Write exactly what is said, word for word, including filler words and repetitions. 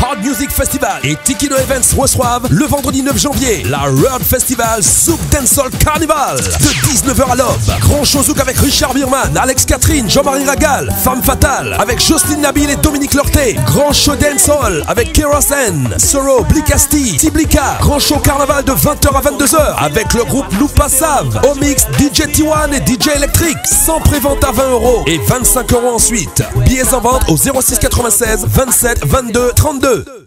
Hard Music Festival et Tikino Events reçoivent le vendredi neuf janvier la World Festival Zouk Dancehall Carnival de dix-neuf heures à l'aube. Grand show Zouk avec Richard Birman, Alex Catherine, Jean-Marie Ragal, Femme Fatale avec Jocelyne Nabil et Dominique Lorté. Grand show Dancehall avec Kerasen, Soro, Blikasti, Tiblika. Grand show Carnaval de vingt heures à vingt-deux heures avec le groupe Loupa Sav, Omix, D J T un et D J Electric. Sans prévente à vingt euros et vingt-cinq euros ensuite. Billets en vente au zéro six quatre-vingt-seize vingt-sept vingt-deux trente-deux.